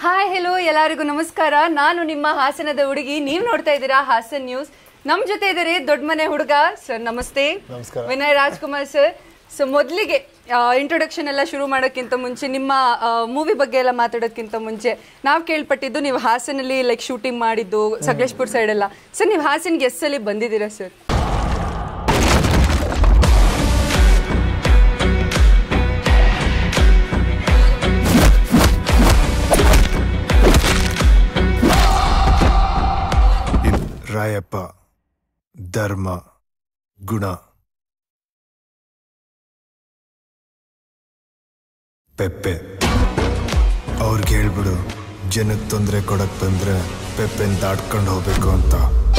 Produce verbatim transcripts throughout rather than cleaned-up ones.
Hi hello ಎಲ್ಲರಿಗೂ ನಮಸ್ಕಾರ. ನಾನು ನಿಮ್ಮ ಹಾಸನದ ಹುಡುಗಿ, ನೀವು ನೋಡ್ತಾ ಇದ್ದೀರಾ ಹಾಸನ್ ನ್ಯೂಸ್. ನಮ್ಮ ಜೊತೆ ಇದ್ದಾರೆ ದೊಡ್ಡ ಮನೆ ಹುಡುಗ ಸರ್. ನಮಸ್ತೆ. ನಮಸ್ಕಾರ. ವಿನಯ್ ರಾಜ್ಕುಮಾರ್ ಸರ್. ಸೊ ಮೊದಲಿಗೆ ಇಂಟ್ರೊಡಕ್ಷನ್ ಎಲ್ಲ ಶುರು ಮಾಡೋಕ್ಕಿಂತ ಮುಂಚೆ, ನಿಮ್ಮ ಮೂವಿ ಬಗ್ಗೆ ಎಲ್ಲ ಮಾತಾಡೋಕ್ಕಿಂತ ಮುಂಚೆ, ನಾವು ಕೇಳ್ಪಟ್ಟಿದ್ದು ನೀವು ಹಾಸನಲ್ಲಿ ಲೈಕ್ ಶೂಟಿಂಗ್ ಮಾಡಿದ್ದು ಸಕಲೇಶ್ಪುರ ಸೈಡ್ ಎಲ್ಲ. ಸರ್ ನೀವು ಹಾಸನ್ಗೆ ಎಷ್ಟು ಸಲ ಬಂದಿದ್ದೀರಾ ಸರ್? ರಾಯಪ್ಪ ಧರ್ಮ ಗುಣ ಪೆಪ್ಪೆ ಅವ್ರಿಗೆ ಹೇಳ್ಬಿಡು, ಜನಕ್ಕೆ ತೊಂದರೆ ಕೊಡಕ್ ಬಂದ್ರೆ ಪೆಪ್ಪೆನ್ ದಾಟ್ಕೊಂಡು ಹೋಗ್ಬೇಕು ಅಂತ.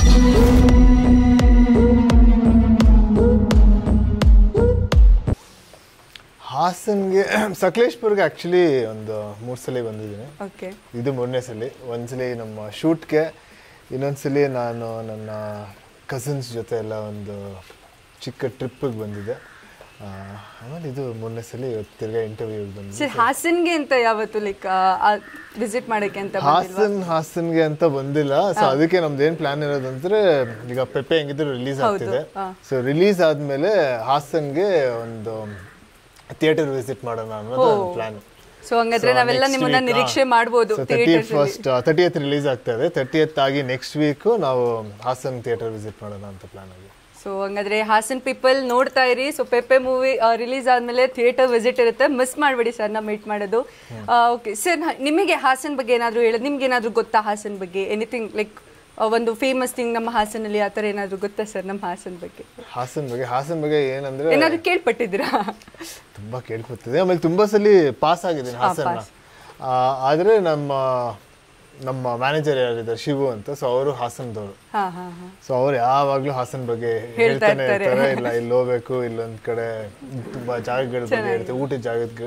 ಹಾಸನ್ಗೆ ಸಕಲೇಶ್ಪುರ್ಗೆ ಆಕ್ಚುಲಿ ಒಂದು ಮೂರು ಸಲ ಬಂದಿದ್ದೀನಿ. ಓಕೆ, ಇದು ಮೂರನೇ ಸಲ. ಒಂದ್ಸಲಿ ನಮ್ಮ ಶೂಟ್ಗೆ, ಇನ್ನೊಂದ್ಸಲಿ ನಾನು ನನ್ನ ಕಸಿನ್ಸ್ ಜೊತೆ ಎಲ್ಲ ಒಂದು ಚಿಕ್ಕ ಟ್ರಿಪ್ಪಿಗೆ ಬಂದಿದ್ದೆ. ಆಮೇಲೆ ಇದು ಮೂರನೇ ಸಲ ಇವತ್ತು ತಿರ್ಗಾ ಇಂಟರ್ವ್ಯೂಗೆ ಬಂದಿದ್ದೆ. ಹಾಸನ್ಗೆ ಅಂತ ಯಾವತ್ತು ಲೈಕ್ ವಿಸಿಟ್ ಮಾಡೋಕ್ಕೆ ಅಂತ? ಹಾಸನ್ ಹಾಸನ್ಗೆ ಅಂತ ಬಂದಿಲ್ಲ. ಸೊ ಅದಕ್ಕೆ ನಮ್ದು ಏನು ಪ್ಲಾನ್ ಇರೋದಂದ್ರೆ, ಈಗ ಪೆಪ್ಪೆ ಹೆಂಗಿದ್ರು ರಿಲೀಸ್ ಆಗ್ತಿದೆ. ಸೊ ರಿಲೀಸ್ ಆದ್ಮೇಲೆ ಹಾಸನ್ಗೆ ಒಂದು ಥಿಯೇಟರ್ ವಿಸಿಟ್ ಮಾಡೋಣ ಅನ್ನೋದು ಪ್ಲಾನ್. ಸೊ ಹಂಗಾದ್ರೆ ನಾವೆಲ್ಲ ನಿಮ್ಮನ್ನ ನಿರೀಕ್ಷೆ ಮಾಡಬಹುದು. ಫಸ್ಟ್ ತರ್ಟಿಯತ್ ರಿಲೀಸ್ ಆಗ್ತಾ ಇದೆ. ತರ್ಟಿಯತ್ ಆಗಿ ನೆಕ್ಸ್ಟ್ ವೀಕ್ ನಾವು ಹಾಸನ್ ಥಿಯೇಟರ್ ವಿಸಿಟ್ ಮಾಡೋಣ ಅಂತ ಪ್ಲಾನ್ ಆಗಿದೆ. ಸೊ ಹಂಗಾದ್ರೆ ಹಾಸನ್ ಪೀಪಲ್ ನೋಡ್ತಾ ಇರಿ. ಸೊ ಪೆಪ್ಪೆ ಮೂವಿ ರಿಲೀಸ್ ಆದ್ಮೇಲೆ ಥಿಯೇಟರ್ ವಿಸಿಟ್ ಇರುತ್ತೆ, ಮಿಸ್ ಮಾಡಬೇಡಿ ಸರ್ನ ಮೀಟ್ ಮಾಡೋದು. ಓಕೆ ಸರ್, ನಿಮಗೆ ಹಾಸನ್ ಬಗ್ಗೆ ಏನಾದ್ರು ಹೇಳೋದು, ನಿಮ್ಗೆ ಏನಾದ್ರು ಗೊತ್ತಾ ಹಾಸನ್ ಬಗ್ಗೆ? ಎನಿಥಿಂಗ್ ಲೈಕ್ ಒಂದು ಫೇಮಸ್ ಥಿಂಗ್ ನಮ್ಮ ಹಾಸನಲ್ಲಿ ಆ ಥರ ಏನಾದ್ರು ಗೊತ್ತಾ ಸರ್ ನಮ್ಮ ಹಾಸನ್ ಬಗ್ಗೆ? ಹಾಸನ್ ಬಗ್ಗೆ ಹಾಸನ್ ಬಗ್ಗೆ ಏನಂದ್ರೆ, ಏನಾದ್ರು ಕೇಳ್ಪಟ್ಟಿದ್ದೀರಾ? ತುಂಬಾ ಕೇಳ್ಪಟ್ಟಿದೆ. ಆಮೇಲೆ ತುಂಬಾ ಸಲ ಪಾಸ್ ಆಗಿದ್ದೀನಿ ಹಾಸನ್ನ. ಆದ್ರೆ ನಮ್ಮ ನಮ್ಮ ಮ್ಯಾನೇಜರ್ ಯಾರಿದ್ದಾರೆ ಶಿವು ಅಂತ, ಸೊ ಅವರು ಹಾಸನದವರು. ಸೊ ಅವ್ರು ಯಾವಾಗ್ಲೂ ಹಾಸನ್ ಬಗ್ಗೆ ಹೇಳ್ತಾನೆ ಇರ್ತಾರೆ. ಇಲ್ಲ ಇಲ್ಲಿ ಹೋಗ್ಬೇಕು, ಇಲ್ಲೊಂದ್ ಕಡೆ ತುಂಬಾ ಜಾಗಗಳ ಬಗ್ಗೆ ಹೇಳ್ತಾರೆ, ಊಟದ ಜಾಗದ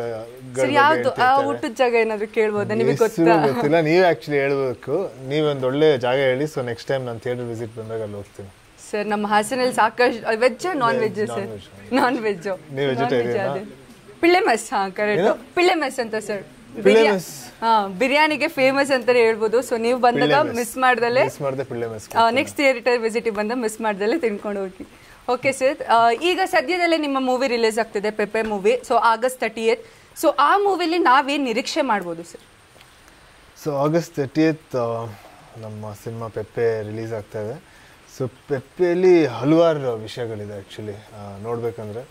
ಊಟದ ಜಾಗ ಏನಾದ್ರು ಕೇಳ್ಬೋದಾ? ನಿಮಗೆ ಗೊತ್ತಿಲ್ಲ, ನೀವೇ ಆಕ್ಚುಲಿ ಹೇಳ್ಬೇಕು. ನೀವೊಂದ್ ಒಳ್ಳೆ ಜಾಗ ಹೇಳಿ. ಸೊ ನೆಕ್ಸ್ಟ್ ಟೈಮ್ ನಾನು ಥಿಯೇಟರ್ ವಿಸಿಟ್ ಬಂದಾಗ ಅಲ್ಲಿ ಹೋಗ್ತೀನಿ. ಸರ್ ನಮ್ಮ ಹಾಸನಲ್ಲಿ ಸಾಕಷ್ಟು veg non veg sir? Non veg. ನೀವು ವೆಜಿಟೇರಿಯನ್? ಪಿಳ್ಳೆ ಮೆಸ್. ಹಾ ಕರೆಕ್ಟ್, ಪಿಳ್ಳೆ ಮೆಸ್ ಅಂತ ಸರ್. ಹಾ, ಬಿರಿಯಾನಿಗೆ ಫೇಮಸ್ ಅಂತಾನೆ ಹೇಳ್ಬೋದು. ಸೊ ನೀವು ಬಂದಾಗ ಮಿಸ್ ಮಾಡ್ದಲೆ, ನೆಕ್ಸ್ಟ್ ಥಿಯೇಟರ್ ವಿಸಿಟ್ ಬಂದ ಮಿಸ್ ಮಾಡ್ದಲೆ ತಿನ್ಕೊಂಡು ಹೋಗಿ. ಓಕೆ ಸರ್, ಈಗ ಸದ್ಯದಲ್ಲೇ ನಿಮ್ಮ ಮೂವಿ ರಿಲೀಸ್ ಆಗ್ತಿದೆ, Pepe movie. So August thirtieth. So ಆ ಮೂವಿಲಿ ನಾವೇನು ನಿರೀಕ್ಷೆ ಮಾಡ್ಬೋದು ಸರ್? ಸೊ ಆಗಸ್ಟ್ ತರ್ಟಿಯತ್ ನಮ್ಮ ಸಿನಿಮಾ ಪೆಪ್ಪೆ ರಿಲೀಸ್ ಆಗ್ತಾ ಇದೆ. ಸೊ ಪೆಪ್ಪೆಯಲ್ಲಿ ಹಲವಾರು ವಿಷಯಗಳಿದೆ ಆ್ಯಕ್ಚುಲಿ ನೋಡ್ಬೇಕಂದ್ರೆ.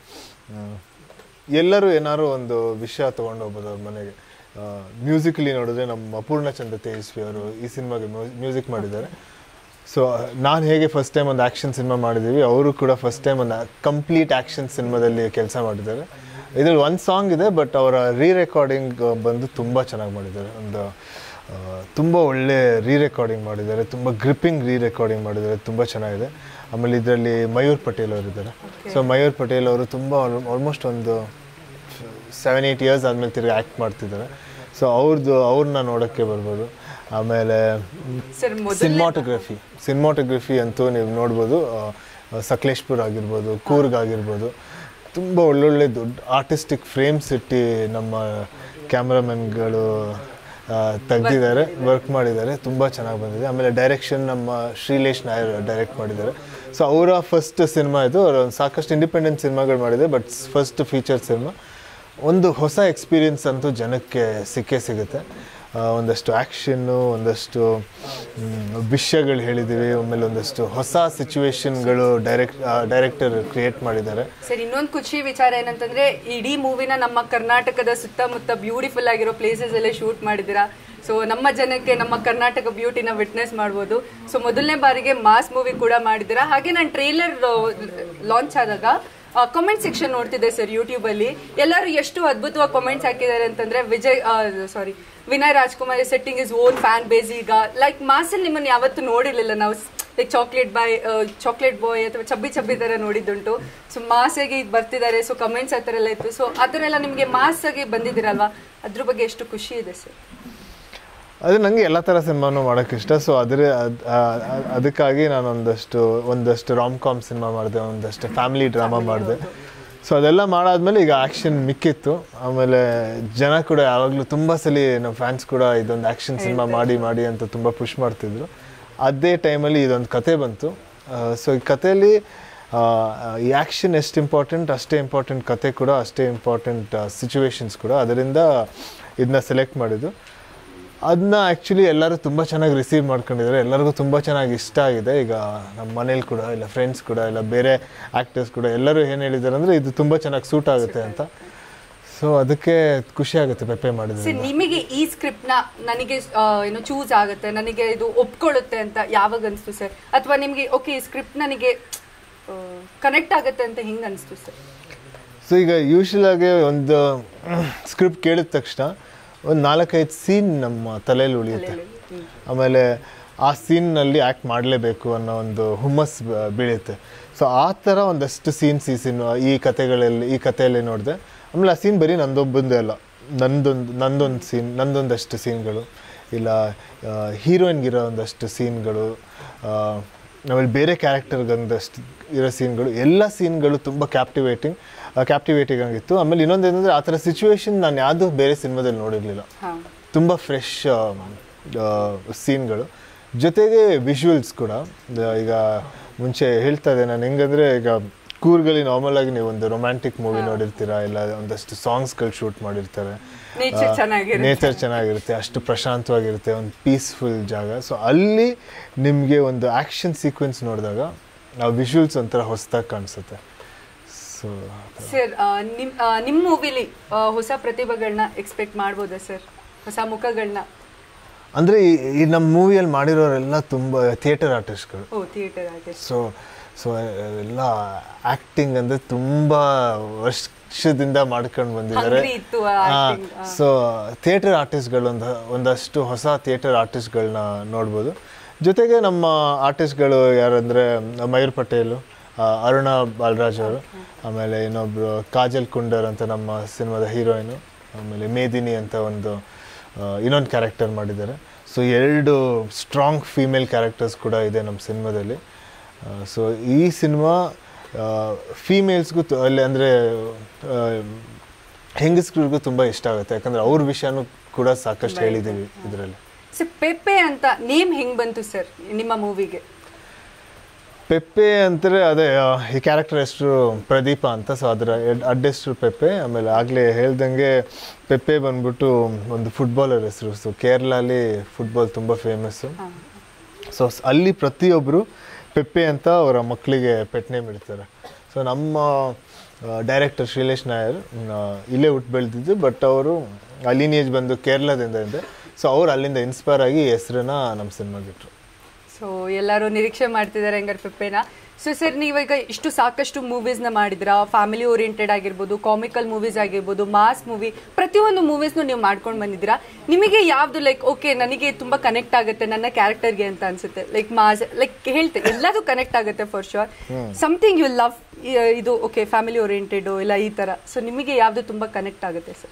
ಎಲ್ಲರೂ ಏನಾದ್ರು ಒಂದು ವಿಷಯ ತೊಗೊಂಡು ಹೋಗ್ಬೋದು ಅವ್ರ ಮನೆಗೆ. ಮ್ಯೂಸಿಕಲಿ ನೋಡಿದ್ರೆ ನಮ್ಮ ಅಪೂರ್ಣ ಚಂದ್ರ ತೇಜಸ್ವಿ ಅವರು ಈ ಸಿನಿಮಾಗೆ ಮ್ಯೂಸಿಕ್ ಮಾಡಿದ್ದಾರೆ. ಸೊ ನಾನು ಹೇಗೆ ಫಸ್ಟ್ ಟೈಮ್ ಒಂದು ಆ್ಯಕ್ಷನ್ ಸಿನಿಮಾ ಮಾಡಿದ್ದೀವಿ, ಅವರು ಕೂಡ ಫಸ್ಟ್ ಟೈಮ್ ಒಂದು ಕಂಪ್ಲೀಟ್ ಆ್ಯಕ್ಷನ್ ಸಿನಿಮಾದಲ್ಲಿ ಕೆಲಸ ಮಾಡಿದ್ದಾರೆ. ಇದರಲ್ಲಿ ಒಂದು ಸಾಂಗ್ ಇದೆ, ಬಟ್ ಅವರ ರೀ ರೆಕಾರ್ಡಿಂಗ್ ಬಂದು ತುಂಬ ಚೆನ್ನಾಗಿ ಮಾಡಿದ್ದಾರೆ. ಒಂದು ತುಂಬ ಒಳ್ಳೆ ರೀ ರೆಕಾರ್ಡಿಂಗ್ ಮಾಡಿದ್ದಾರೆ, ತುಂಬ ಗ್ರಿಪ್ಪಿಂಗ್ ರೀ ರೆಕಾರ್ಡಿಂಗ್ ಮಾಡಿದ್ದಾರೆ, ತುಂಬ ಚೆನ್ನಾಗಿದೆ. ಆಮೇಲೆ ಇದರಲ್ಲಿ ಮಯೂರ್ ಪಟೇಲ್ ಅವರು ಇದ್ದಾರೆ. ಸೊ ಮಯೂರ್ ಪಟೇಲ್ ಅವರು ತುಂಬ ಆಲ್ಮೋಸ್ಟ್ ಒಂದು ಸೆವೆನ್ ಏಯ್ಟ್ ಇಯರ್ಸ್ ಆದಮೇಲೆ ತಿರುಗಿ ಆ್ಯಕ್ಟ್ ಮಾಡ್ತಿದ್ದಾರೆ. ಸೊ ಅವ್ರದ್ದು ಅವ್ರನ್ನ ನೋಡೋಕ್ಕೆ ಬರ್ಬೋದು. ಆಮೇಲೆ ಸಿನಿಮಾಟೋಗ್ರಫಿ ಸಿನಿಮಾಟೋಗ್ರಫಿ ಅಂತೂ ನೀವು ನೋಡ್ಬೋದು. ಸಕಲೇಶ್ಪುರ್ ಆಗಿರ್ಬೋದು, ಕೂರ್ಗ್ ಆಗಿರ್ಬೋದು, ತುಂಬ ಒಳ್ಳೊಳ್ಳೆ ದೊಡ್ಡ ಆರ್ಟಿಸ್ಟಿಕ್ ಫ್ರೇಮ್ಸ್ ಇಟ್ಟು ನಮ್ಮ ಕ್ಯಾಮ್ರಾಮನ್ಗಳು ತೆಗ್ದಿದ್ದಾರೆ, ವರ್ಕ್ ಮಾಡಿದ್ದಾರೆ, ತುಂಬ ಚೆನ್ನಾಗಿ ಬಂದಿದೆ. ಆಮೇಲೆ ಡೈರೆಕ್ಷನ್ ನಮ್ಮ ಶ್ರೀಲೇಶ್ ನಾಯರ್ ಡೈರೆಕ್ಟ್ ಮಾಡಿದ್ದಾರೆ. ಸೊ ಅವರ ಫಸ್ಟ್ ಸಿನಿಮಾ ಇದು. ಅವರು ಸಾಕಷ್ಟು ಇಂಡಿಪೆಂಡೆಂಟ್ ಸಿನಿಮಾಗಳು ಮಾಡಿದೆ, ಬಟ್ ಫಸ್ಟ್ ಫೀಚರ್ ಸಿನಿಮಾ. ಒಂದು ಹೊಸ ಎಕ್ಸ್ಪೀರಿಯನ್ಸ್ ಅಂತೂ ಜನಕ್ಕೆ ಸಿಕ್ಕೇ ಸಿಗುತ್ತೆ. ಒಂದಷ್ಟು ಆ್ಯಕ್ಷನ್ನು, ಒಂದಷ್ಟು ವಿಷಯಗಳು ಹೇಳಿದ್ದೀವಿ, ಆಮೇಲೆ ಒಂದಷ್ಟು ಹೊಸ ಸಿಚುವೇಶನ್ಗಳು ಡೈರೆಕ್ಟ್ ಡೈರೆಕ್ಟರ್ ಕ್ರಿಯೇಟ್ ಮಾಡಿದ್ದಾರೆ. ಸರ್ ಇನ್ನೊಂದು ಖುಷಿ ವಿಚಾರ ಏನಂತಂದ್ರೆ, ಇಡೀ ಮೂವಿನ ನಮ್ಮ ಕರ್ನಾಟಕದ ಸುತ್ತಮುತ್ತ ಬ್ಯೂಟಿಫುಲ್ ಆಗಿರೋ ಪ್ಲೇಸಸ್ ಅಲ್ಲೇ ಶೂಟ್ ಮಾಡಿದ್ದೀರಾ. ಸೊ ನಮ್ಮ ಜನಕ್ಕೆ ನಮ್ಮ ಕರ್ನಾಟಕ ಬ್ಯೂಟಿನ ವಿಟ್ನೆಸ್ ಮಾಡ್ಬೋದು. ಸೊ ಮೊದಲನೇ ಬಾರಿಗೆ ಮಾಸ್ ಮೂವಿ ಕೂಡ ಮಾಡಿದ್ದೀರಾ. ಹಾಗೆ ನಾನು ಟ್ರೇಲರ್ ಲಾಂಚ್ ಆದಾಗ ಕಾಮೆಂಟ್ ಸೆಕ್ಷನ್ ನೋಡ್ತಿದ್ದೆ ಸರ್ ಯೂಟ್ಯೂಬಲ್ಲಿ. ಎಲ್ಲರೂ ಎಷ್ಟು ಅದ್ಭುತವಾಗಿ ಕಾಮೆಂಟ್ಸ್ ಹಾಕಿದ್ದಾರೆ ಅಂತಂದ್ರೆ, Vijay sorry Vinay Rajkumar setting is own fan base. ಈಗ ಲೈಕ್ ಮಾಸಲ್ಲಿ ನಿಮ್ಮನ್ನು ಯಾವತ್ತೂ ನೋಡಿರಲಿಲ್ಲ ನಾವು. Like chocolate boy chocolate boy ಅಥವಾ ಚಬ್ಬಿ ಚಬ್ಬಿ ಥರ ನೋಡಿದ್ದುಂಟು. ಸೊ ಮಾಸಾಗಿ ಇದು ಬರ್ತಿದ್ದಾರೆ. ಸೊ ಕಮೆಂಟ್ಸ್ ಆ ಥರ ಎಲ್ಲ ಇತ್ತು. ಸೊ ಆ ಥರ ಎಲ್ಲ ನಿಮಗೆ ಮಾಸಾಗಿ ಬಂದಿದ್ದೀರಲ್ವಾ, ಅದ್ರ ಬಗ್ಗೆ ಎಷ್ಟು ಖುಷಿ ಇದೆ ಸರ್? ಅದು ನನಗೆ ಎಲ್ಲ ಥರ ಸಿನಿಮಾನು ಮಾಡೋಕ್ಕೆ ಇಷ್ಟ. ಸೊ ಅದ್ರ ಅದಕ್ಕಾಗಿ ನಾನು ಒಂದಷ್ಟು ಒಂದಷ್ಟು ರಾಮ್ ಕಾಮ್ ಸಿನಿಮಾ ಮಾಡಿದೆ, ಒಂದಷ್ಟು ಫ್ಯಾಮಿಲಿ ಡ್ರಾಮಾ ಮಾಡಿದೆ. ಸೊ ಅದೆಲ್ಲ ಮಾಡಾದ್ಮೇಲೆ ಈಗ ಆ್ಯಕ್ಷನ್ ಮಿಕ್ಕಿತ್ತು. ಆಮೇಲೆ ಜನ ಕೂಡ ಯಾವಾಗಲೂ ತುಂಬ ಸಲ ನಮ್ಮ ಫ್ಯಾನ್ಸ್ ಕೂಡ ಇದೊಂದು ಆ್ಯಕ್ಷನ್ ಸಿನಿಮಾ ಮಾಡಿ ಮಾಡಿ ಅಂತ ತುಂಬ ಪುಷ್ ಮಾಡ್ತಿದ್ರು. ಅದೇ ಟೈಮಲ್ಲಿ ಇದೊಂದು ಕತೆ ಬಂತು. ಸೊ ಈ ಕಥೆಯಲ್ಲಿ ಈ ಆ್ಯಕ್ಷನ್ ಎಷ್ಟು ಇಂಪಾರ್ಟೆಂಟ್ ಅಷ್ಟೇ ಇಂಪಾರ್ಟೆಂಟ್ ಕತೆ ಕೂಡ ಅಷ್ಟೇ ಇಂಪಾರ್ಟೆಂಟ್ ಸಿಚುವೇಶನ್ಸ್ ಕೂಡ. ಅದರಿಂದ ಇದನ್ನ ಸೆಲೆಕ್ಟ್ ಮಾಡಿದ್ದು. ಅದನ್ನ ಆ್ಯಕ್ಚುಲಿ ಎಲ್ಲರೂ ತುಂಬ ಚೆನ್ನಾಗಿ ರಿಸೀವ್ ಮಾಡ್ಕೊಂಡಿದ್ದಾರೆ. ಎಲ್ಲರಿಗೂ ತುಂಬ ಚೆನ್ನಾಗಿ ಇಷ್ಟ ಆಗಿದೆ. ಈಗ ನಮ್ಮ ಮನೇಲಿ ಕೂಡ ಇಲ್ಲ ಫ್ರೆಂಡ್ಸ್ ಕೂಡ ಇಲ್ಲ ಬೇರೆ ಆ್ಯಕ್ಟರ್ಸ್ ಕೂಡ ಎಲ್ಲರೂ ಏನು ಹೇಳಿದ್ದಾರೆ ಅಂದರೆ ಇದು ತುಂಬ ಚೆನ್ನಾಗಿ ಸೂಟ್ ಆಗುತ್ತೆ ಅಂತ. ಸೊ ಅದಕ್ಕೆ ಖುಷಿ ಆಗುತ್ತೆ ಪೆಪ್ಪೆ ಮಾಡಿದ್ರೆ. ನಿಮಗೆ ಈ ಸ್ಕ್ರಿಪ್ಟ್ನ ನನಗೆ ಏನು ಚೂಸ್ ಆಗುತ್ತೆ, ನನಗೆ ಇದು ಒಪ್ಕೊಳ್ಳುತ್ತೆ ಅಂತ ಯಾವಾಗ ಅನಿಸ್ತು ಸರ್? ಅಥವಾ ನಿಮಗೆ ಓಕೆ ಈ ಸ್ಕ್ರಿಪ್ಟ್ ನನಗೆ ಕನೆಕ್ಟ್ ಆಗುತ್ತೆ ಅಂತ ಹಿಂಗೆ ಅನಿಸ್ತು ಸರ್? ಸೊ ಈಗ ಯೂಶ್ವಲ್ ಆಗಿ ಒಂದು ಸ್ಕ್ರಿಪ್ಟ್ ಕೇಳಿದ ತಕ್ಷಣ ಒಂದು ನಾಲ್ಕೈದು ಸೀನ್ ನಮ್ಮ ತಲೆಯಲ್ಲಿ ಉಳಿಯುತ್ತೆ. ಆಮೇಲೆ ಆ ಸೀನ್ನಲ್ಲಿ ಆ್ಯಕ್ಟ್ ಮಾಡಲೇಬೇಕು ಅನ್ನೋ ಒಂದು ಹುಮ್ಮಸ್ ಬೀಳುತ್ತೆ. ಸೊ ಆ ಥರ ಒಂದಷ್ಟು ಸೀನ್ಸ್ ಈ ಸಿನಿಮಾ ಈ ಕತೆಗಳಲ್ಲಿ ಈ ಕಥೆಯಲ್ಲಿ ನೋಡಿದೆ. ಆಮೇಲೆ ಆ ಸೀನ್ ಬರೀ ನಂದೊಬ್ಬಂದೇ ಅಲ್ಲ, ನಂದೊಂದು ನಂದೊಂದು ಸೀನ್ ನಂದೊಂದಷ್ಟು ಸೀನ್ಗಳು ಇಲ್ಲ ಹೀರೋಯಿನ್ಗಿರೋ ಒಂದಷ್ಟು ಸೀನ್ಗಳು, ಆಮೇಲೆ ಬೇರೆ ಕ್ಯಾರೆಕ್ಟರ್ಗೊಂದಷ್ಟು ಇರೋ ಸೀನ್ಗಳು, ಎಲ್ಲ ಸೀನ್ಗಳು ತುಂಬ ಕ್ಯಾಪ್ಟಿವೇಟಿಂಗ್ ಕ್ಯಾಪ್ಟಿವೇಟಿಂಗ್ ಆಗಿತ್ತು. ಆಮೇಲೆ ಇನ್ನೊಂದು ಏನಂದರೆ ಆ ಥರ ಸಿಚುವೇಶನ್ ನಾನು ಯಾವುದೂ ಬೇರೆ ಸಿನಿಮಾದಲ್ಲಿ ನೋಡಿರಲಿಲ್ಲ. ತುಂಬ ಫ್ರೆಶ್ ಸೀನ್ಗಳು, ಜೊತೆಗೆ ವಿಜುವಲ್ಸ್ ಕೂಡ. ಈಗ ಮುಂಚೆ ಹೇಳ್ತಾ ಇದ್ದೆ ನಾನು ಹೆಂಗಂದರೆ, ಈಗ ಕೂರ್ಗಲ್ಲಿ ನಾರ್ಮಲ್ ಆಗಿ ನೀವು ಒಂದು ರೊಮ್ಯಾಂಟಿಕ್ ಮೂವಿ ನೋಡಿರ್ತೀರಾ, ಇಲ್ಲ ಒಂದಷ್ಟು ಸಾಂಗ್ಸ್ಗಳು ಶೂಟ್ ಮಾಡಿರ್ತಾರೆ, ನೇಚರ್ ಚೆನ್ನಾಗಿರುತ್ತೆ, ಅಷ್ಟು ಪ್ರಶಾಂತವಾಗಿರುತ್ತೆ, ಒಂದು ಪೀಸ್ಫುಲ್ ಜಾಗ. ಸೊ ಅಲ್ಲಿ ನಿಮಗೆ ಒಂದು ಆ್ಯಕ್ಷನ್ ಸೀಕ್ವೆನ್ಸ್ ನೋಡಿದಾಗ ಆ ವಿಜುವಲ್ಸ್ ಒಂಥರ ಹೊಸದಾಗಿ ಕಾಣಿಸುತ್ತೆ. ಸೊ ಸರ್ ನಿಮ್ಮ ನಿಮ್ಮ ಮೂವಿಲಿ ಹೊಸ ಪ್ರತಿಭೆಗಳನ್ನ ಎಕ್ಸ್ಪೆಕ್ಟ್ ಮಾಡ್ಬೋದಾ ಸರ್? ಹೊಸ ಮುಖಗಳನ್ನ ಅಂದರೆ ಈ ನಮ್ಮ ಮೂವಿಯಲ್ಲಿ ಮಾಡಿರೋರೆಲ್ಲ ತುಂಬ ಥಿಯೇಟರ್ ಆರ್ಟಿಸ್ಟ್ಗಳು. ಓ ಥಿಯೇಟರ್ ಆರ್ಟಿಸ್ಟ್. ಸೊ ಸೊ ಎಲ್ಲ ಆ್ಯಕ್ಟಿಂಗ್ ಅಂದರೆ ತುಂಬ ವರ್ಷದಿಂದ ಮಾಡ್ಕೊಂಡು ಬಂದಿದ್ದಾರೆ. ಸೊ ಥಿಯೇಟರ್ ಆರ್ಟಿಸ್ಟ್ಗಳು ಒಂದು ಒಂದಷ್ಟು ಹೊಸ ಥಿಯೇಟರ್ ಆರ್ಟಿಸ್ಟ್ಗಳನ್ನ ನೋಡ್ಬೋದು. ಜೊತೆಗೆ ನಮ್ಮ ಆರ್ಟಿಸ್ಟ್ಗಳು ಯಾರಂದರೆ ಮಯೂರ್ ಪಟೇಲು, ಅರುಣಾ ಬಾಲರಾಜ್ ಅವರು, ಆಮೇಲೆ ಇನ್ನೊಬ್ಬರು ಕಾಜಲ್ ಕುಂಡರ್ ಅಂತ ನಮ್ಮ ಸಿನಿಮಾದ ಹೀರೋಯಿನು, ಆಮೇಲೆ ಮೇದಿನಿ ಅಂತ ಒಂದು ಇನ್ನೊಂದು ಕ್ಯಾರೆಕ್ಟರ್ ಮಾಡಿದ್ದಾರೆ. ಸೊ ಎರಡು ಸ್ಟ್ರಾಂಗ್ ಫೀಮೇಲ್ ಕ್ಯಾರೆಕ್ಟರ್ಸ್ ಕೂಡ ಇದೆ ನಮ್ಮ ಸಿನಿಮಾದಲ್ಲಿ. ಸೊ ಈ ಸಿನಿಮಾ ಫೀಮೇಲ್ಸ್ಗೂ ಅಲ್ಲಿ ಅಂದರೆ ಹೆಂಗಸ್ರಿಗೂ ತುಂಬ ಇಷ್ಟ ಆಗುತ್ತೆ, ಯಾಕಂದರೆ ಅವ್ರ ವಿಷಯನೂ ಕೂಡ ಸಾಕಷ್ಟು ಹೇಳಿದ್ದೀವಿ ಇದರಲ್ಲಿ. ಸರ್ ಪೆಪ್ಪೆ ಅಂತ ನೇಮ್ ಹೆಂಗೆ ಬಂತು ಸರ್ ನಿಮ್ಮ ಮೂವಿಗೆ? ಪೆಪ್ಪೆ ಅಂತಾರೆ ಅದೇ ಈ ಕ್ಯಾರೆಕ್ಟರ್ ಹೆಸರು ಪ್ರದೀಪ ಅಂತ. ಸೊ ಅದರ ಅಡ್ಡೆಸ್ರು ಪೆಪ್ಪೆ. ಆಮೇಲೆ ಆಗಲೇ ಹೇಳ್ದಂಗೆ ಪೆಪ್ಪೆ ಬಂದ್ಬಿಟ್ಟು ಒಂದು ಫುಟ್ಬಾಲರ್ ಹೆಸರು. ಸೊ ಕೇರಳಲ್ಲಿ ಫುಟ್ಬಾಲ್ ತುಂಬ ಫೇಮಸ್ಸು. ಸೊ ಅಲ್ಲಿ ಪ್ರತಿಯೊಬ್ಬರು ಪೆಪ್ಪೆ ಅಂತ ಅವರ ಮಕ್ಕಳಿಗೆ ಪೆಟ್ ನೇಮ್ ಇಡ್ತಾರೆ. ಸೊ ನಮ್ಮ ಡೈರೆಕ್ಟರ್ ಶ್ರೀಲೇಶ್ ನಾಯರ್ ಇಲ್ಲೇ ಹುಟ್ಟು ಬೆಳೆದಿದ್ದು, ಬಟ್ ಅವರು ಲೀನಿಯೇಜ್ ಬಂದು ಕೇರಳದಿಂದ ಇದೆ. ಸೊ ಅವ್ರು ಅಲ್ಲಿಂದ ಇನ್ಸ್ಪೈರ್ ಆಗಿ ಹೆಸರನ್ನ ನಮ್ಮ ಸಿನಿಮಾಗಿಟ್ರು. ಸೊ ಎಲ್ಲರೂ ನಿರೀಕ್ಷೆ ಮಾಡ್ತಿದ್ದಾರೆ ಹಂಗಾರೆ ಪೆಪ್ಪೆನ. ಸೊ ಸರ್ ನೀವೀಗ ಇಷ್ಟು ಸಾಕಷ್ಟು ಮೂವೀಸ್ನ ಮಾಡಿದ್ರ, ಫ್ಯಾಮಿಲಿ ಓರಿಯೆಂಟೆಡ್ ಆಗಿರ್ಬೋದು, ಕಾಮಿಕಲ್ ಮೂವೀಸ್ ಆಗಿರ್ಬೋದು, ಮಾಸ್ ಮೂವಿ, ಪ್ರತಿಯೊಂದು ಮೂವೀಸ್ನು ನೀವು ಮಾಡ್ಕೊಂಡು ಬಂದಿದ್ದೀರಾ. ನಿಮಗೆ ಯಾವ್ದು ಲೈಕ್ ಓಕೆ ನನಗೆ ತುಂಬ ಕನೆಕ್ಟ್ ಆಗುತ್ತೆ ನನ್ನ ಕ್ಯಾರೆಕ್ಟರ್ಗೆ ಅಂತ ಅನ್ಸುತ್ತೆ? ಲೈಕ್ ಮಾಸ್ ಲೈಕ್ ಹೇಳ್ತೆ ಎಲ್ಲದೂ ಕನೆಕ್ಟ್ ಆಗುತ್ತೆ for sure. Something you love, ಇದು ಓಕೆ ಫ್ಯಾಮಿಲಿ ಓರಿಯೆಂಟೆಡು ಇಲ್ಲ ಈ ಥರ. ಸೊ ನಿಮಗೆ ಯಾವುದು ತುಂಬ ಕನೆಕ್ಟ್ ಆಗುತ್ತೆ ಸರ್?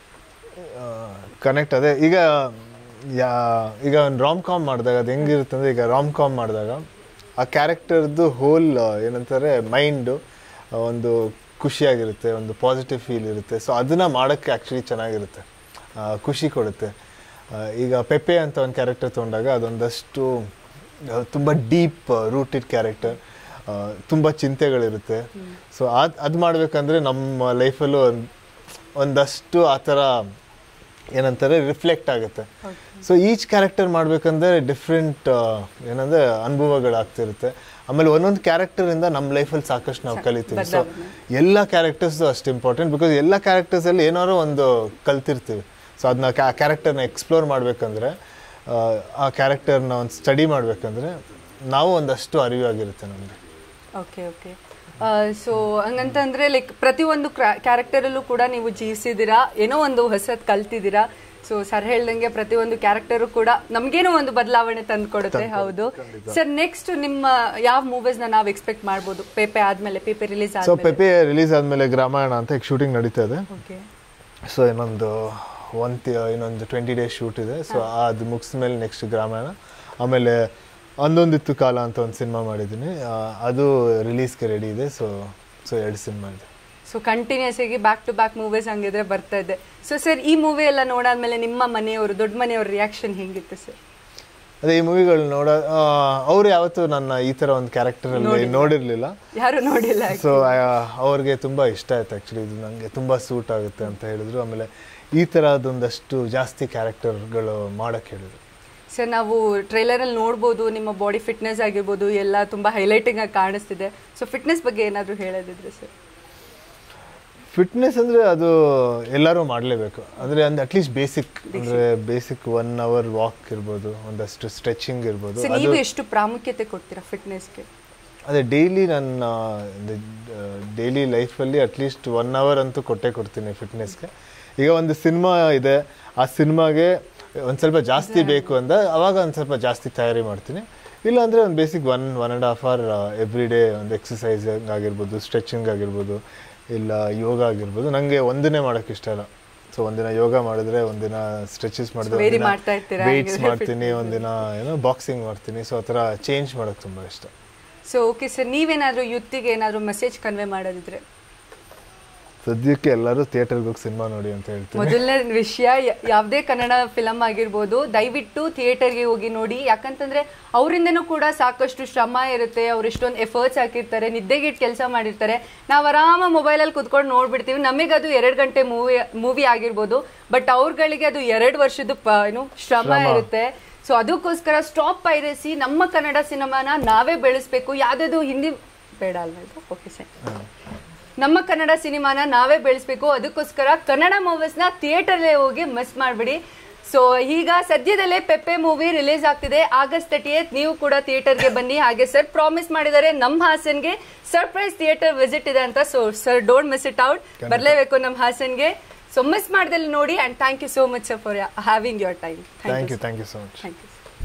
ಕನೆಕ್ಟ್ ಅದೇ ಈಗ ಯಾ ಈಗ ಒಂದು ರಾಮ್ ಕಾಮ್ ಮಾಡಿದಾಗ ಅದು ಹೆಂಗಿರುತ್ತೆ ಅಂದರೆ, ಈಗ ರಾಮ್ ಕಾಮ್ ಮಾಡಿದಾಗ ಆ ಕ್ಯಾರೆಕ್ಟರ್ದು ಹೋಲ್ ಏನಂತಾರೆ ಮೈಂಡು ಒಂದು ಖುಷಿಯಾಗಿರುತ್ತೆ, ಒಂದು ಪಾಸಿಟಿವ್ ಫೀಲ್ ಇರುತ್ತೆ. ಸೊ ಅದನ್ನು ಮಾಡೋಕ್ಕೆ ಆ್ಯಕ್ಚುಲಿ ಚೆನ್ನಾಗಿರುತ್ತೆ, ಖುಷಿ ಕೊಡುತ್ತೆ. ಈಗ ಪೆಪ್ಪೆ ಅಂತ ಒಂದು ಕ್ಯಾರೆಕ್ಟರ್ ತೊಗೊಂಡಾಗ ಅದೊಂದಷ್ಟು ತುಂಬ ಡೀಪ್ ರೂಟೆಡ್ ಕ್ಯಾರೆಕ್ಟರ್, ತುಂಬ ಚಿಂತೆಗಳಿರುತ್ತೆ. ಸೊ ಅದು ಅದು ಮಾಡಬೇಕಂದ್ರೆ ನಮ್ಮ ಲೈಫಲ್ಲೂ ಒಂದು ಒಂದಷ್ಟು ಆ ಥರ ಏನಂತಾರೆ ರಿಫ್ಲೆಕ್ಟ್ ಆಗುತ್ತೆ. ಸೊ ಈಚ್ ಕ್ಯಾರೆಕ್ಟರ್ ಮಾಡಬೇಕಂದ್ರೆ ಡಿಫ್ರೆಂಟ್ ಏನಂದರೆ ಅನುಭವಗಳಾಗ್ತಿರುತ್ತೆ. ಆಮೇಲೆ ಒಂದೊಂದು ಕ್ಯಾರೆಕ್ಟರಿಂದ ನಮ್ಮ ಲೈಫಲ್ಲಿ ಸಾಕಷ್ಟು ನಾವು ಕಲಿತೀವಿ. ಸೊ ಎಲ್ಲ ಕ್ಯಾರೆಕ್ಟರ್ಸು ಅಷ್ಟು ಇಂಪಾರ್ಟೆಂಟ್, ಬಿಕಾಸ್ ಎಲ್ಲ ಕ್ಯಾರೆಕ್ಟರ್ಸಲ್ಲಿ ಏನಾದ್ರು ಒಂದು ಕಲ್ತಿರ್ತೀವಿ. ಸೊ ಅದನ್ನ ಕ್ಯಾ ಕ್ಯಾರೆಕ್ಟರ್ನ ಎಕ್ಸ್ಪ್ಲೋರ್ ಮಾಡಬೇಕಂದ್ರೆ, ಆ ಕ್ಯಾರೆಕ್ಟರ್ನ ಒಂದು ಸ್ಟಡಿ ಮಾಡಬೇಕಂದ್ರೆ ನಾವು ಒಂದಷ್ಟು ಅರಿವಾಗಿರುತ್ತೆ ನಮಗೆ. ಓಕೆ ಓಕೆ ಸೊ ಹಂಗಂತಂದರೆ ಲೈಕ್ ಪ್ರತಿಯೊಂದು ಕ್ಯಾರೆಕ್ಟರಲ್ಲೂ ಕೂಡ ನೀವು ಜೀವಿಸಿದ್ದೀರಾ, ಏನೋ ಒಂದು ಹೊಸದು ಕಲ್ತಿದ್ದೀರಾ. ಸೊ ಸರ್ ಹೇಳ್ದಂಗೆ ಪ್ರತಿಯೊಂದು ಕ್ಯಾರೆಕ್ಟರು ಕೂಡ ನಮಗೇನೋ ಒಂದು ಬದಲಾವಣೆ ತಂದು ಕೊಡುತ್ತೆ. ಹೌದು ಸರ್. ನೆಕ್ಸ್ಟ್ ನಿಮ್ಮ ಯಾವ ಮೂವೀಸ್ನ ನಾವು ಎಕ್ಸ್ಪೆಕ್ಟ್ ಮಾಡ್ಬೋದು ಪೆಪ್ಪೆ ಆದಮೇಲೆ? ಪೆಪ್ಪೆ ರಿಲೀಸ್ ಆದ ಸೊ ಪೆಪ್ಪೆ ರಿಲೀಸ್ ಆದಮೇಲೆ ಗ್ರಾಮಾಯಣ ಅಂತ ಈಗ ಶೂಟಿಂಗ್ ನಡೀತಾ ಇದೆ. ಓಕೆ. ಸೊ ಇನ್ನೊಂದು ಒನ್ ಇನ್ನೊಂದು ಟ್ವೆಂಟಿ ಡೇಸ್ ಶೂಟ್ ಇದೆ. ಸೊ ಅದು ಮುಗಿಸಿದ ಮೇಲೆ ನೆಕ್ಸ್ಟ್ ಗ್ರಾಮಾಯಣ. ಆಮೇಲೆ ಅಂದೊಂದಿತ್ತು ಕಾಲ ಅಂತ ಒಂದು ಸಿನಿಮಾ ಮಾಡಿದ್ದೀನಿ, ಅದು ರಿಲೀಸ್ಗೆ ರೆಡಿ ಇದೆ. ಸೊ ಸೊ ಎರಡು ಸಿನಿಮಾ ಇದೆ. ಸೊ ಕಂಟಿನ್ಯೂಸ್ ಆಗಿ ಬ್ಯಾಕ್ ಟು ಬ್ಯಾಕ್ ಮೂವೀಸ್ ಹಂಗಿದ್ರೆ ಬರ್ತಾ ಇದೆ. ಸೊ ಸರ್ ಈ ಮೂವಿ ಎಲ್ಲ ನೋಡಾದ್ಮೇಲೆ ನಿಮ್ಮ ಮನೆಯವರು ದೊಡ್ಡ ಮನೆಯವ್ರ ರಿಯಾಕ್ಷನ್ ಹೆಂಗಿತ್ತು ಸರ್? ಅದೇ ಈ ಮೂವಿಗಳು ನೋಡ ಅವ್ರು ಯಾವತ್ತೂ ನನ್ನ ಈ ತರ ಒಂದು ಕ್ಯಾರೆಕ್ಟರ್ ಅಲ್ಲಿ ನೋಡಿರ್ಲಿಲ್ಲ, ಯಾರು ನೋಡಿಲ್ಲ. ಸೊ ಅವ್ರಿಗೆ ತುಂಬಾ ಇಷ್ಟ ಆಯ್ತು ಆಕ್ಚುಲಿ, ಇದು ನಂಗೆ ತುಂಬಾ ಸೂಟ್ ಆಗುತ್ತೆ ಅಂತ ಹೇಳಿದ್ರು. ಆಮೇಲೆ ಈ ತರದೊಂದಷ್ಟು ಜಾಸ್ತಿ ಕ್ಯಾರೆಕ್ಟರ್ಗಳು ಮಾಡಕ್ ಹೇಳಿದ್ರು. ಸರ್ ನಾವು ಟ್ರೈಲರಲ್ಲಿ ನೋಡ್ಬೋದು ನಿಮ್ಮ ಬಾಡಿ ಫಿಟ್ನೆಸ್ ಆಗಿರ್ಬೋದು ಎಲ್ಲ ತುಂಬ ಹೈಲೈಟಿಂಗ್ ಆಗಿ ಕಾಣಿಸ್ತಿದೆ. ಸೊ ಫಿಟ್ನೆಸ್ ಬಗ್ಗೆ ಏನಾದರೂ ಹೇಳೋದಿದ್ರೆ ಸರ್? ಫಿಟ್ನೆಸ್ ಅಂದರೆ ಅದು ಎಲ್ಲರೂ ಮಾಡಲೇಬೇಕು. ಅಂದರೆ ಒಂದು ಅಟ್ಲೀಸ್ಟ್ ಬೇಸಿಕ್ ಅಂದರೆ ಬೇಸಿಕ್ ಒನ್ ಅವರ್ ವಾಕ್ ಇರ್ಬೋದು, ಒಂದಷ್ಟು ಸ್ಟ್ರೆಚಿಂಗ್ ಇರ್ಬೋದು. ನೀವು ಎಷ್ಟು ಪ್ರಾಮುಖ್ಯತೆ ಕೊಡ್ತೀರಾ ಫಿಟ್ನೆಸ್ಗೆ? ಅದೇ ಡೈಲಿ ನನ್ನ ಡೈಲಿ ಲೈಫಲ್ಲಿ ಅಟ್ಲೀಸ್ಟ್ ಒನ್ ಅವರ್ ಅಂತೂ ಕೊಟ್ಟೇ ಕೊಡ್ತೀನಿ ಫಿಟ್ನೆಸ್ಗೆ. ಈಗ ಒಂದು ಸಿನಿಮಾ ಇದೆ, ಆ ಸಿನಿಮಾಗೆ ಒಂದು ಸ್ವಲ್ಪ ಜಾಸ್ತಿ ಬೇಕು ಅಂದ ಅವಾಗ ಒಂದು ಸ್ವಲ್ಪ ಜಾಸ್ತಿ ತಯಾರಿ ಮಾಡ್ತೀನಿ. ಇಲ್ಲಾಂದರೆ ಒಂದು basic one one and half hour every day ಒಂದು ಎಕ್ಸಸೈಸಿಂಗ್ ಆಗಿರ್ಬೋದು, ಸ್ಟ್ರೆಚಿಂಗ್ ಆಗಿರ್ಬೋದು, ಇಲ್ಲ ಯೋಗ ಆಗಿರ್ಬೋದು. ನನಗೆ ಒಂದನ್ನೇ ಮಾಡೋಕ್ಕೆ ಇಷ್ಟ ಇಲ್ಲ. ಸೊ ಒಂದಿನ ಯೋಗ ಮಾಡಿದ್ರೆ, ಒಂದಿನ ಸ್ಟ್ರೆಚಸ್ ಮಾಡಿದ್ರೆ, ವೆಯ್ಟ್ಸ್ ಮಾಡ್ತೀನಿ, ಒಂದಿನ ಏನೋ ಬಾಕ್ಸಿಂಗ್ ಮಾಡ್ತೀನಿ. ಸೊ ಆ ಥರ ಚೇಂಜ್ ಮಾಡೋಕ್ಕೆ ತುಂಬ ಇಷ್ಟ. ಸೊ ಓಕೆ ಸರ್, ನೀವೇನಾದರೂ ಯುತ್ತಿಗೆ ಏನಾದರೂ ಮೆಸೇಜ್ ಕನ್ವೆ ಮಾಡೋದಿದ್ರೆ? ಸದ್ಯಕ್ಕೆ ಎಲ್ಲರೂ ಥಿಯೇಟರ್ಗೆ ಹೋಗಿ ಸಿನಿಮಾ ನೋಡಿ ಅಂತ ಹೇಳ್ತೀನಿ. ಮೊದಲನೇ ವಿಷಯ, ಯಾವುದೇ ಕನ್ನಡ ಫಿಲಮ್ ಆಗಿರ್ಬೋದು ದಯವಿಟ್ಟು ಥಿಯೇಟರ್ಗೆ ಹೋಗಿ ನೋಡಿ. ಯಾಕಂತಂದ್ರೆ ಅವರಿಂದನೂ ಕೂಡ ಸಾಕಷ್ಟು ಶ್ರಮ ಇರುತ್ತೆ, ಅವ್ರು ಎಷ್ಟೊಂದು ಎಫರ್ಟ್ಸ್ ಹಾಕಿರ್ತಾರೆ, ನಿದ್ದೆಗಿಟ್ಟು ಕೆಲಸ ಮಾಡಿರ್ತಾರೆ. ನಾವು ಆರಾಮ ಮೊಬೈಲಲ್ಲಿ ಕುತ್ಕೊಂಡು ನೋಡ್ಬಿಡ್ತೀವಿ, ನಮಗದು ಎರಡು ಗಂಟೆ ಮೂವಿ ಮೂವಿ ಆಗಿರ್ಬೋದು, ಬಟ್ ಅವ್ರಗಳಿಗೆ ಅದು ಎರಡು ವರ್ಷದ ಪ ಏನು ಶ್ರಮ ಇರುತ್ತೆ. ಸೊ ಅದಕ್ಕೋಸ್ಕರ ಸ್ಟಾಪ್ ಪೈರಸಿ, ನಮ್ಮ ಕನ್ನಡ ಸಿನಿಮಾನ ನಾವೇ ಬೆಳೆಸ್ಬೇಕು. ಯಾವುದದು ಹಿಂದಿ ಬೇಡ ಅಲ್ವಾ ಇದು? ಓಕೆ ಸರ್, ನಮ್ಮ ಕನ್ನಡ ಸಿನಿಮಾನ ನಾವೇ ಬೆಳೆಸ್ಬೇಕು. ಅದಕ್ಕೋಸ್ಕರ ಕನ್ನಡ ಮೂವೀಸ್ನ ಥಿಯೇಟರ್ಲೇ ಹೋಗಿ ಮಿಸ್ ಮಾಡಬೇಡಿ. ಸೊ ಈಗ ಸದ್ಯದಲ್ಲೇ ಪೆಪ್ಪೆ ಮೂವಿ ರಿಲೀಸ್ ಆಗ್ತಿದೆ ಆಗಸ್ಟ್ ತರ್ಟಿಯತ್. ನೀವು ಕೂಡ ಥಿಯೇಟರ್ಗೆ ಬನ್ನಿ. ಹಾಗೆ ಸರ್ ಪ್ರಾಮಿಸ್ ಮಾಡಿದ್ದಾರೆ ನಮ್ಮ ಹಾಸನ್ಗೆ ಸರ್ಪ್ರೈಸ್ ಥಿಯೇಟರ್ ವಿಸಿಟ್ ಇದೆ ಅಂತ. So sir don't miss it out, ಬರಲೇಬೇಕು ನಮ್ಮ ಹಾಸನ್ಗೆ. ಸೊ ಮಿಸ್ ಮಾಡ್ದಲ್ಲಿ ನೋಡಿ. And thank you so much sir for having your time. Thank you thank you so much. Thank you.